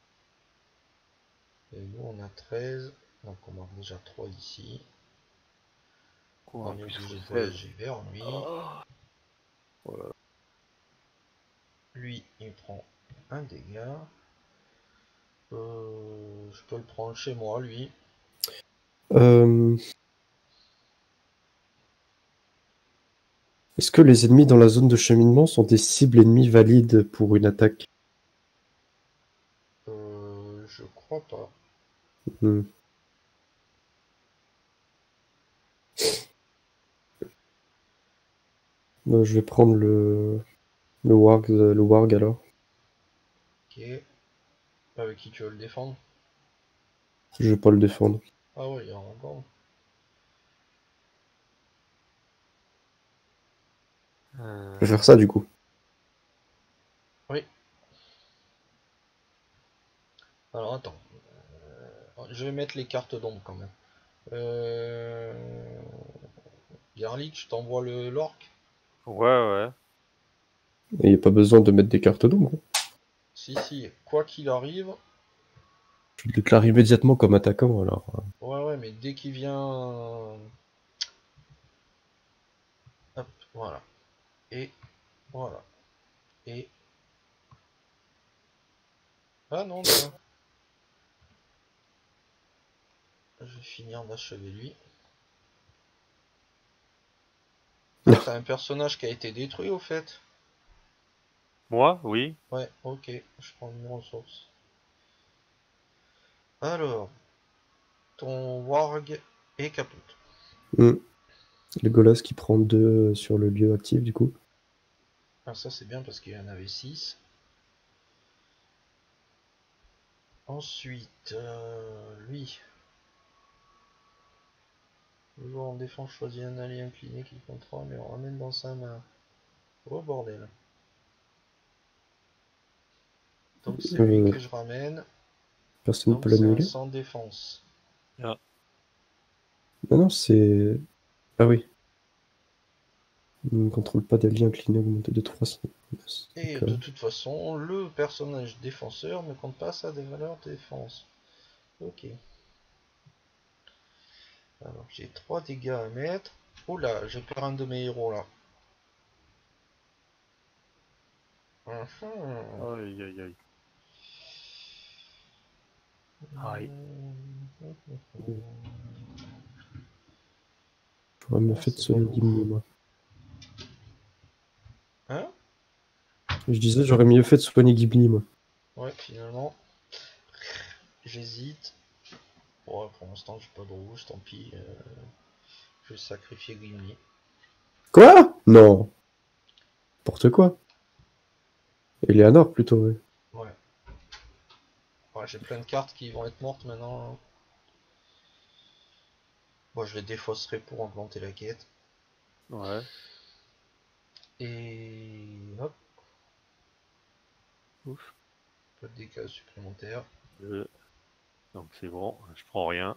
Et nous on a 13. Donc on marque déjà 3 ici. Quoi, en On est plus, faut obligé de 16. voyager vers lui. Oh. Voilà. Lui, il prend un dégât. Je peux le prendre chez moi, lui. Euh, Est-ce que les ennemis dans la zone de cheminement sont des cibles ennemies valides pour une attaque? Je crois pas. Hmm. Je vais prendre le warg alors. Ok. Avec qui tu veux le défendre? Je vais pas le défendre. Ah ouais, il y en a encore. Je vais faire ça du coup. Oui. Alors attends. Je vais mettre les cartes d'ombre quand même. Garlic, je t'envoie l'orc. Ouais, ouais. Et il n'y a pas besoin de mettre des cartes d'ombre. Si, si. Quoi qu'il arrive. Je le déclare immédiatement comme attaquant alors. Ouais, ouais, mais dès qu'il vient. Hop, voilà. Et voilà. Et. Ah non, tiens. Je vais finir d'achever lui. Ah, t'as un personnage qui a été détruit au fait. Moi, oui. Ouais, ok. Je prends une ressource. Alors, ton warg est capote. Hmm. Le Golas qui prend 2 sur le lieu actif du coup. Ah, ça c'est bien parce qu'il y en avait 6. Ensuite, lui. Le joueur en défense choisit un allié incliné qu'il contrôle et on ramène dans sa main. Oh bordel. Donc c'est lui Euh, que je ramène. Personne ne Donc peut c'est un l'annuler. sans défense. Ah. Non, non, c'est. Ah oui. Il ne contrôle pas d'alliés inclinés augmenté de 300. Et Donc, de toute façon, le personnage défenseur ne compte pas ça des valeurs de défense. Ok. Alors j'ai 3 dégâts à mettre. Oula, je perds un de mes héros là. Mhm. Aïe, aïe, aïe. Aïe. j'aurais mieux Ah, fait de c'est pas soigner beau. Gimli, moi. Hein? Je disais, j'aurais mieux fait de soigner Ghibli, moi. Ouais, finalement. J'hésite. Bon, pour l'instant, j'ai pas de rouge, tant pis. Je vais sacrifier Gimli. Quoi? Non. N'importe quoi. Eleanor, plutôt, ouais. Ouais. Ouais, j'ai plein de cartes qui vont être mortes maintenant. Bon, je les défausserai pour augmenter la quête. Ouais. Et hop, Ouf. pas de dégâts supplémentaires. Euh, Donc c'est bon, je prends rien.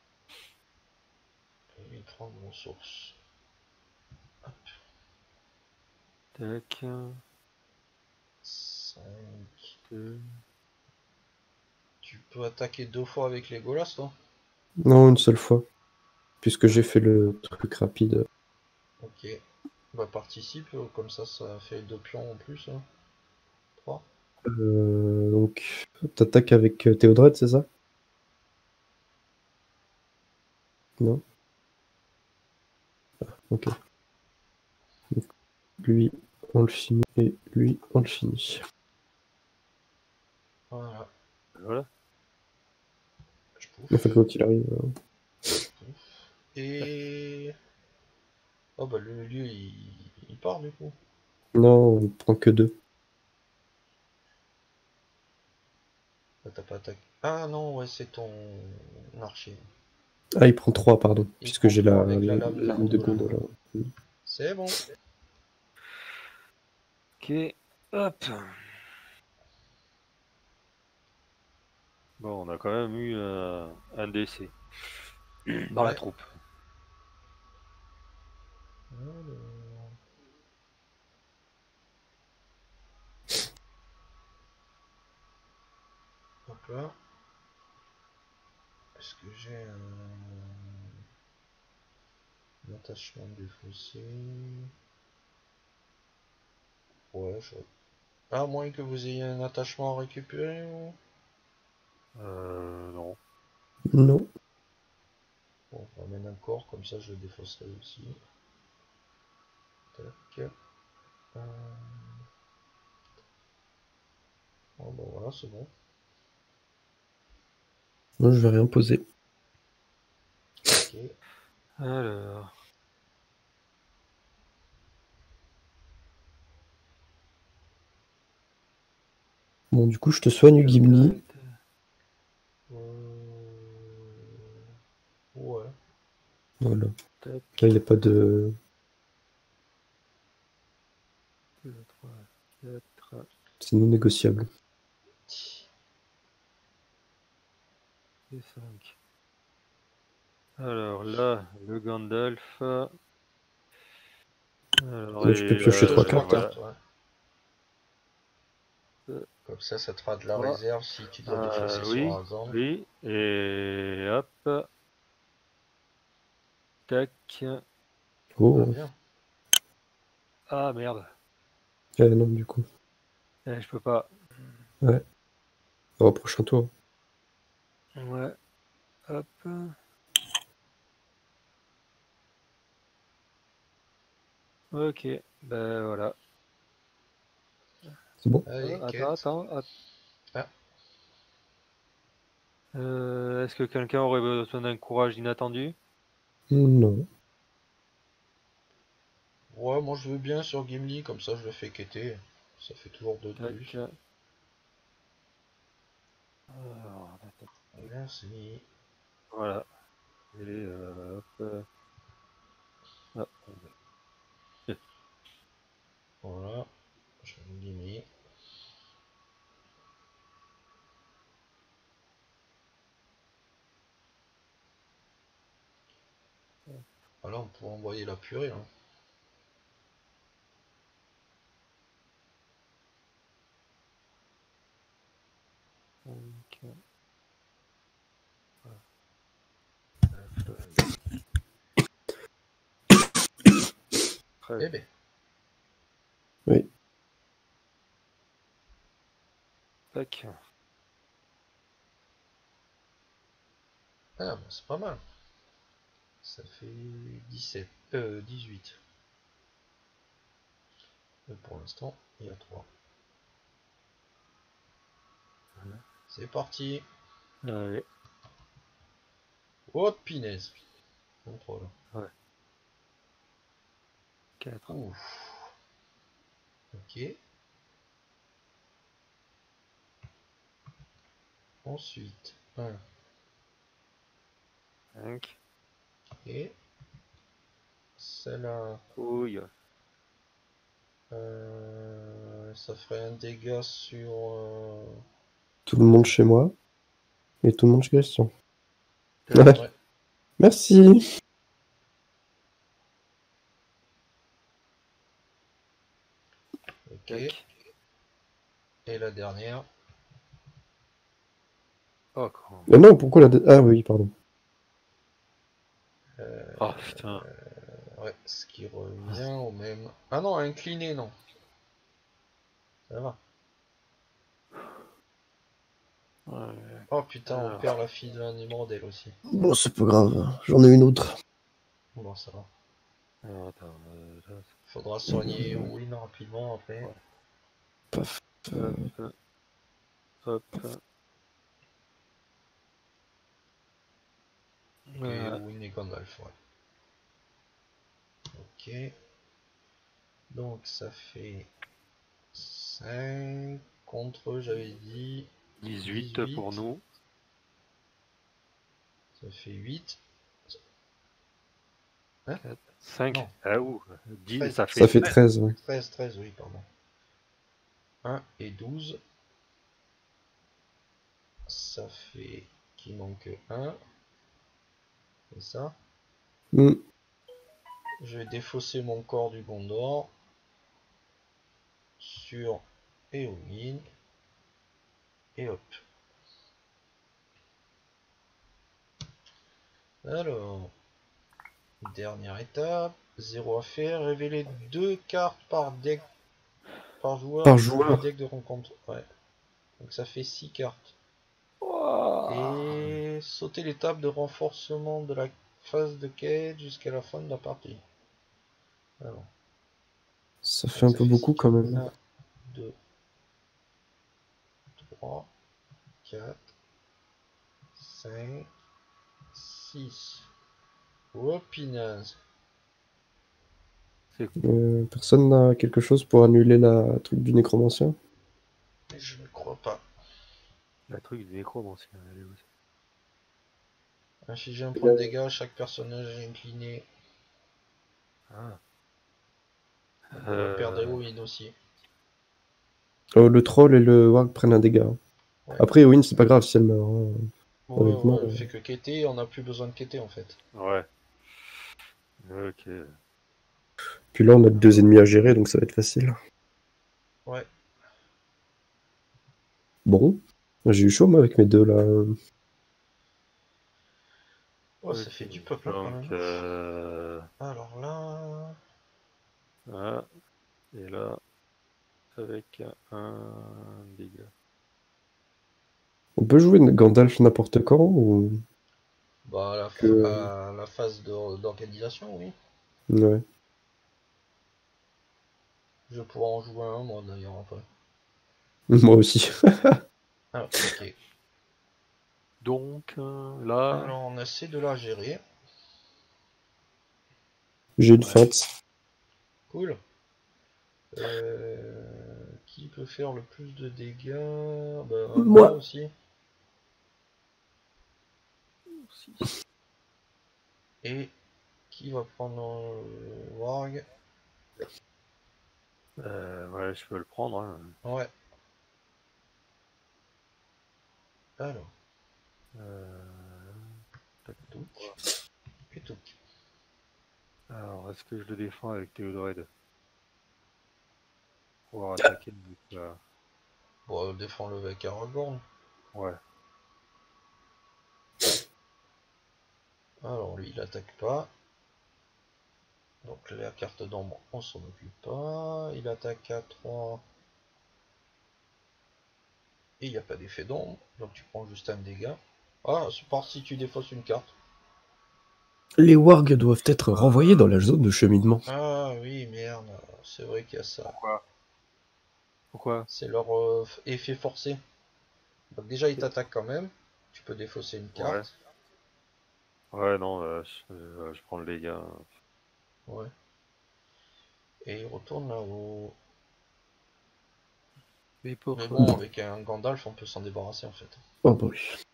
Et 30 ressources. Hop, Tac. 5. 2. Tu peux attaquer 2 fois avec les Golas, toi? Non, une seule fois. Puisque j'ai fait le truc rapide. Ok. Bah participe, comme ça fait 2 pions en plus. Hein. 3. Donc, t'attaques avec Théodred, c'est ça? Non? Ok. Donc, lui, on le finit, et lui, on le finit. Voilà. Voilà. Je pouffe. Enfin, quand il arrive. Et... Oh bah le lieu il part du coup. Non, on prend que 2. Ah, t'as pas attaqué. Ah non, ouais, c'est ton archer. Ah, il prend 3, pardon. Il Puisque prend j'ai 3 avec la lame de l'arme de Gondolin. Gondolin. C'est bon. Ok, hop. Bon, on a quand même eu un décès dans la Ouais. troupe. Alors, hop là. Est-ce que j'ai un attachement défaussé? Ouais, je... À moins que vous ayez un attachement à récupérer ou... Non. Non. Bon, on ramène un corps, comme ça je le défausserai aussi. Tac. Oh bah voilà, c'est bon. Moi, je vais rien poser. Ok. Alors, Bon, du coup, je te soigne, Gimli. Ouais. Voilà. tac, Là, il n'y a pas de... 2, 3, 4, C'est non négociable. et 5. Alors là, le Gandalf. Alors, Donc, je peux piocher Pioche 3 3 cartes. cartes, ouais. Comme ça te fera de la 3. réserve si tu dois défausser sur Oui, Azam. oui. Et hop. Tac. Ah, Oh, bien. Ah merde. non, du coup. Je peux pas. Ouais. Au prochain tour. Ouais. Hop. Ok. Ben voilà. C'est bon? Allez, Attends, quête. attends. Ah, Est-ce que quelqu'un aurait besoin d'un courage inattendu? Non. ouais, moi je veux bien sur Gimli, comme ça je le fais quêter. Ça fait toujours 2 de Tac. plus. Alors, tac, tac. Merci. Voilà. Et hop. Ah, Voilà. Je veux Gimli. Voilà, on pourra envoyer la purée. Hein. donc, voilà. Très Eh bien. ben. Oui. Tac. Ah, bah, c'est pas mal. Ça fait 17. 18. Mais pour l'instant, il y a 3. C'est parti. Allez. Oh, pinaise. Contrôle. Ouais. 4. Ouf. Ok. Ensuite, 1. 5. Et celle-là, Ouille. ça ferait un dégât sur... Tout le monde chez moi. Et tout le monde chez Christian. Tac. Ouais. Ouais, Merci. ok. Tac. Et la dernière. Oh, con. Non, pourquoi la... Ah oui, pardon. Oh, putain. Ouais, ce qui revient au même. Ah non, incliné, non. Ça va. Ouais. Oh putain, on Alors. perd la fille de l'animal elle aussi. Bon, c'est pas grave, j'en ai une autre. Bon, ça va. Alors, attends. Là, Faudra soigner Win rapidement après. Ouais. Paf. hop. Hop. Ok, Voilà. Win et Gandalf, ouais. Ok. Donc ça fait 5 contre, j'avais dit 18 pour nous. Ça fait 8. 4, 5. Non, Ah ouh. 10, 13. ça fait Ça fait 13. 13, ouais. 13, oui, pardon. 1 et 12. Ça fait qu'il manque 1. C'est ça. Hmm. Je vais défausser mon corps du Gondor sur Éowyn. Et hop. Alors, dernière étape. 0 à faire. Révéler 2 cartes par deck par joueur Par du joueur. deck de rencontre. Ouais. Donc ça fait 6 cartes. Ouah. Et sauter l'étape de renforcement de la phase de quête jusqu'à la fin de la partie. Alors, Ça donc fait un ça peu fait beaucoup 6 quand cartes. même. 1, 2, 3, 4, 5, 6. Oh, pinaise. C'est Personne n'a quelque chose pour annuler la truc du nécromancien? Mais je ne crois pas. la truc du nécromancien. Elle est où, ça? Infliger un point de dégâts, chaque personnage est incliné. Ah. On va perdre Eowyn aussi. Le troll et le warg prennent un dégât. Ouais. Après, Win, c'est pas grave si elle meurt, hein. Honnêtement, Ouais, elle fait que quêter, on n'a plus besoin de quêter en fait. Ouais. Ok. Puis là, on a 2 ennemis à gérer, donc ça va être facile. Ouais. Bon, j'ai eu chaud, moi, avec mes deux, là. Oh, ça Ok. fait du peuple hein, quand Donc, même. Alors là. ah, et là, avec un dégât. On peut jouer Gandalf n'importe quand, ou... Bah, Que... la phase d'organisation, oui. Ouais. Je pourrais en jouer un, moi d'ailleurs, après. Moi aussi. Alors, ok. Donc, là, Alors, on essaie de la gérer. J'ai une Ouais. feinte. Cool. Qui peut faire le plus de dégâts? Bah, moi Moi. aussi. Et qui va prendre le Warg? ouais, je peux le prendre. Hein. Ouais. Alors, Tac, touc. voilà. Et touc. Alors, est-ce que je le défends avec Théodred? Pouvoir attaquer avec, Bon, défends-le avec Aragorn. ouais. Alors, lui, il attaque pas. Donc, la carte d'ombre, on s'en occupe pas. Il attaque à 3. Et il n'y a pas d'effet d'ombre. Donc, tu prends juste un dégât. Ah, c'est part si tu défausses une carte. Les wargs doivent être renvoyés dans la zone de cheminement. Ah oui, merde. C'est vrai qu'il y a ça. Pourquoi? C'est leur effet forcé. Donc, déjà, il t'attaque quand même. Tu peux défausser une Ouais. carte. Ouais, non, je prends le dégât. Ouais. Et il retourne là-haut. Mais Mais pourquoi? bon, avec un Gandalf, on peut s'en débarrasser en fait. Oh bah oui.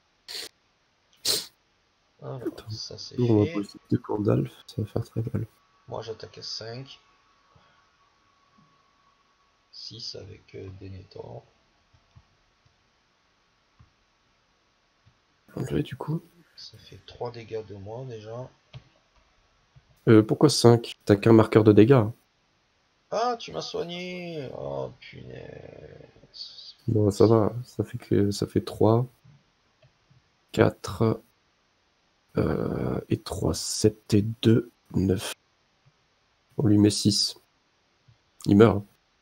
Alors, Attends. ça c'est On va fait. poser 2 Gandalf, ça va faire très mal. Moi j'attaque à 5. 6 avec Denethor. Enlever du coup. Ça fait 3 dégâts de moi déjà. Pourquoi 5? T'as qu'un marqueur de dégâts. Ah, tu m'as soigné. Oh punaise. Bon, ça va, ça fait 3. 4 et 3, 7 et 2, 9. On lui met 6. Il meurt.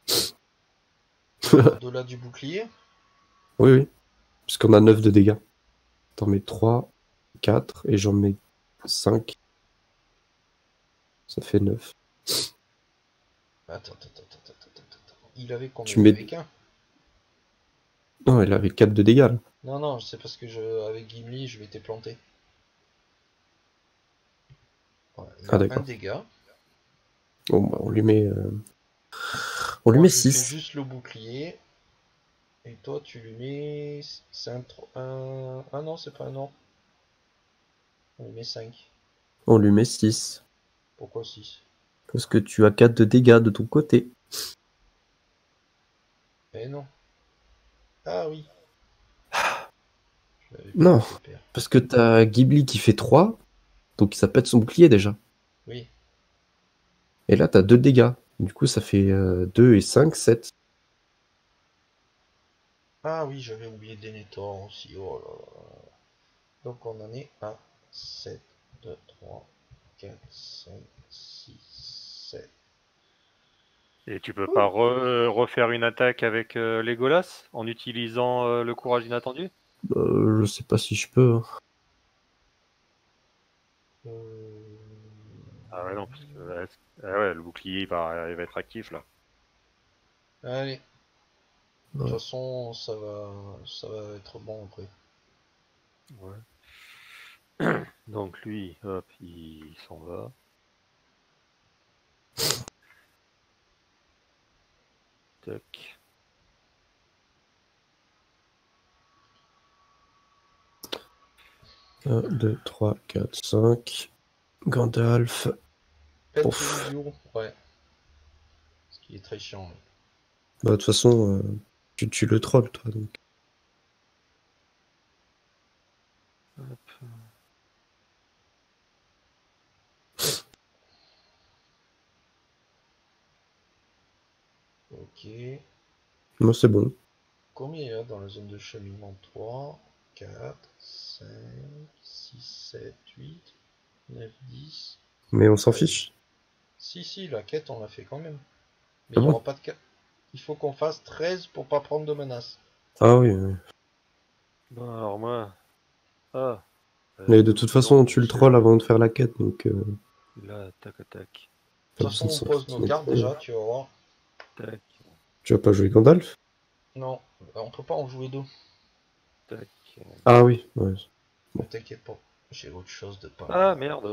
Au-delà du bouclier. Oui, oui. Parce qu'on a 9 de dégâts. T'en mets 3, 4 et j'en mets 5. Ça fait 9. Attends. Il avait combien? Tu Il mets... avait qu'un. Non, il avait 4 de dégâts là. Non, c'est parce que avec Gimli, je m'étais planté. Voilà, il Ah a un d'accord. dégât. Bon, bah, on lui met... On lui Moi, met je lui fais 6. juste le bouclier. Et toi, tu lui mets. C'est un. Ah non, c'est pas un an. On lui met 5. On lui met 6. Pourquoi 6? Parce que tu as 4 de dégâts de ton côté. Eh non. Ah oui. Je l'avais pas Non, fait perdre. parce que t'as Ghibli qui fait 3, donc ça pète son bouclier déjà. Oui. Et là, t'as 2 dégâts. Du coup, ça fait 2 et 5, 7. Ah oui, j'avais oublié Denethor aussi. Oh là là. Donc on en est à 7, 2, 3, 4, 5, 6, 7. Et tu peux pas refaire une attaque avec Legolas en utilisant le courage inattendu? Je sais pas si je peux. Hein. Euh... Ah ouais, non, parce que ah ouais, le bouclier il va être actif là. Allez, de toute Ouais. façon, ça va être bon après. Ouais. Donc lui, hop, il s'en va. Tac. 1, 2, 3, 4, 5. Gandalf. Pet Ouf. illusion, ouais. Ce qui est très chiant. Bah, de toute façon, tu le trolls, toi. Donc. Hop. Ok. Moi, c'est bon. Combien il y a dans la zone de cheminement? 3, 4, 5, 6, 7, 8, 9, 10. Mais on s'en 13. fiche. Si, la quête, on l'a fait quand même. Mais Ah il n'y bon? aura pas de quête. Il faut qu'on fasse 13 pour pas prendre de menaces. Ah oui, oui. Bon, alors moi. Ah. Mais de toute façon, Donc, tu le trolls avant de faire la quête, donc là, tac, tac, pas De toute façon, besoin de on pose nos cartes s'inquiéter. déjà, tu vas voir. tac, Tu vas pas jouer Gandalf? Non, on peut pas en jouer deux. tac. Ah oui, ouais. Ne t'inquiète pas, j'ai autre chose de pas. Ah merde,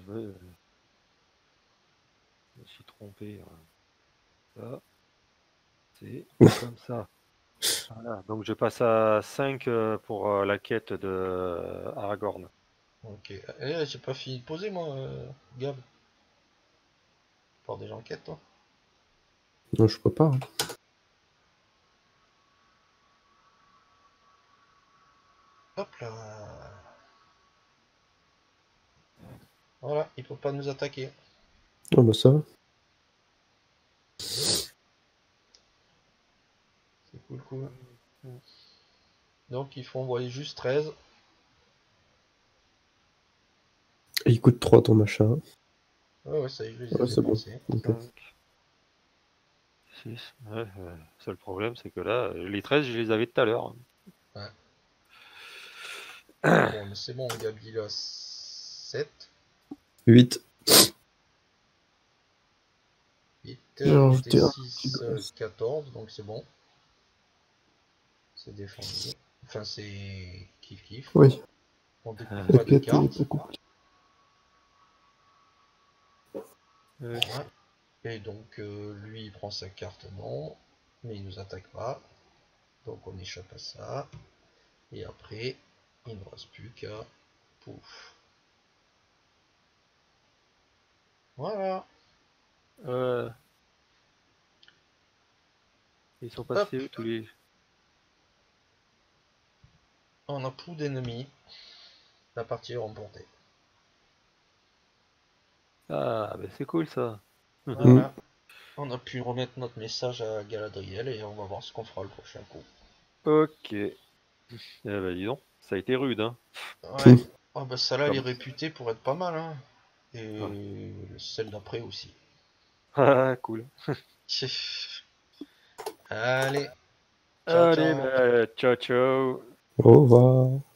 je me suis trompé. Ça, c'est comme ça. Voilà, donc je passe à 5 pour la quête de Aragorn. Ok, eh, j'ai pas fini de poser moi, Gab. Par des enquêtes, toi. Non, je peux pas. Hein. Hop là. Voilà, il peut pas nous attaquer. Ah bah ça va. C'est cool. Donc il faut envoyer juste 13. Et il coûte 3 ton machin. Ouais, ça y est, je les ai Ouais, c'est bon. dépensés. Ok. 5, 6. Ouais, seul problème, c'est que là, les 13, je les avais tout à l'heure. Ouais. Bon, mais c'est bon, Gab, il a 7, 8. 8, J'ai rajouté un petit 6, bonus. 14, donc c'est bon. C'est défendu. Enfin, c'est kiff. Oui, On découpe la pas les quête est cartes. pas compliquée. Voilà. Et donc, lui, il prend sa carte, non. Mais il nous attaque pas. Donc, on échappe à ça. Et après, il ne reste plus qu'à... Pouf. Voilà. Euh, ils sont Hop. passés où tous les. On n'a plus d'ennemis. La partie est remportée. Ah, ben c'est cool ça. Voilà. On a pu remettre notre message à Galadriel et on va voir ce qu'on fera le prochain coup. Ok. Eh ben, dis donc, ça a été rude, hein. Ouais. Ah bah celle-là, elle est Comme- réputée pour être pas mal, hein. Et Ouais. celle d'après aussi. Ah, cool. Allez, ciao Allez, ciao. ben, ciao, ciao. Au revoir.